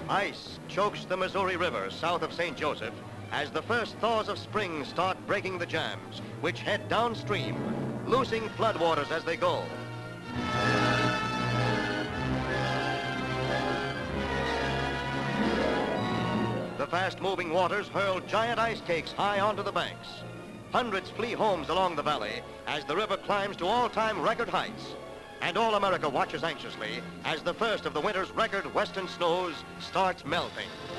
Ice chokes the Missouri River south of St. Joseph as the first thaws of spring start breaking the jams, which head downstream, loosing floodwaters as they go. The fast-moving waters hurl giant ice cakes high onto the banks. Hundreds flee homes along the valley as the river climbs to all-time record heights. And all America watches anxiously as the first of the winter's record western snows starts melting.